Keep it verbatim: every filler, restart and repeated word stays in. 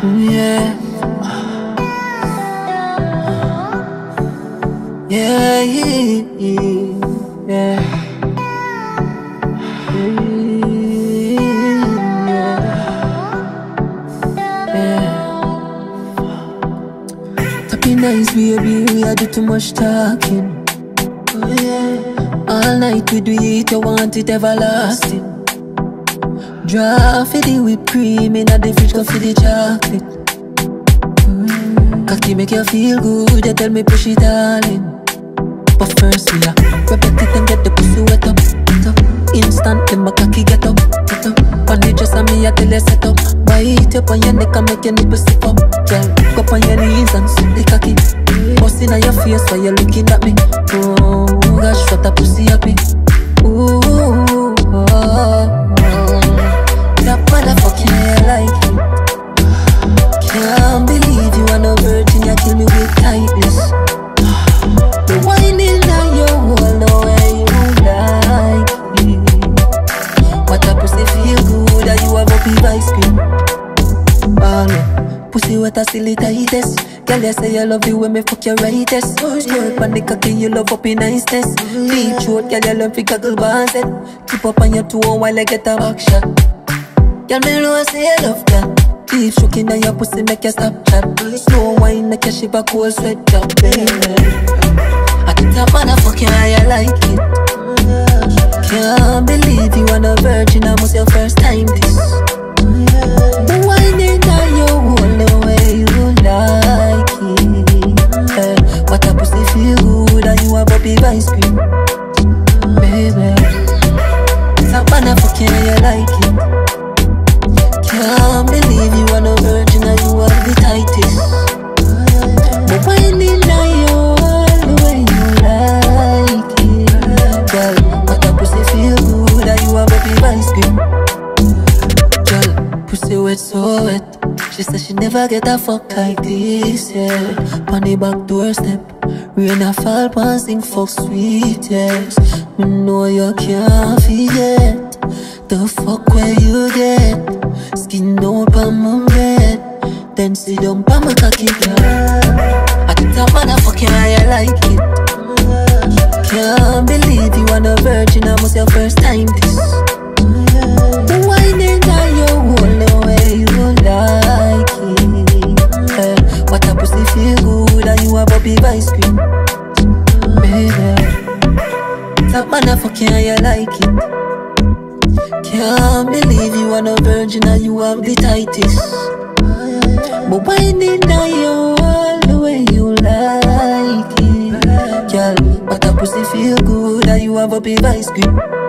Yeah. Yeah, yeah, yeah. Be nice, baby, we are do too much talking. Oh yeah. All night we do it, you want it everlasting. Draw for the whipped cream, in the fridge go for the chocolate. mm. Cocky make you feel good, you tell me push it all in. But first we are rub it and get the pussy wet up, wet up. Instant, then my cocky get up, get up. On it just a me, I tell you set up. Bite up on your neck and make your nipples slip up. Girl, go up on your knees and suck the cocky. Bust in your face while you're looking at me. Oh gosh, what a pussy happy. Ooh, oh, oh, oh. That motherfucking I like it. Can't believe you are no virgin, you kill me with tightness. The whining now you all know where you like it. What a pussy feel good, that you have a big ice cream. Oh no, pussy what a silly tightest. Girl, you say you love the way me fuck your rightest. Squirt on the cocky, you love up in niceness. Deep throat, girl, you love the goggle bars. Keep up on your toe while I get a back shot. Girl, me know say you love that. Keep shaking on your pussy, make you stop chat. Slow wine, make you shiver cold sweat drop, baby. I think that motherfucking how you like it. Can't believe you are a virgin, I must your first time this. The whining on your whole the way you like it. Hey, what a pussy feel good, and you have a big ice cream, baby. That motherfucking how you like it. Can't believe you are no virgin and you are the tightest. But whining on you all the way you like it. Girl, what a pussy feel good and you have a big ice cream. Girl, pussy wet so wet. She said she never get a fuck like this, yeah. On the back doorstep, rain a fall, pan sing fuck sweet, yes. Me know you can't forget the fuck where you get. Skin out on my bed, then sit down on my cocky, girl. I think that motherfucking how you like it. Can't believe you are a virgin, I must your first time this. The whining on your whole the way you like it. Hey, what a pussy feel good and you have a big ice cream, baby. That motherfucking how you like it. Can't believe you are no virgin and you have the tightest. But whining on you all the way you like it. Girl, what a pussy feel good and you have a big ice cream.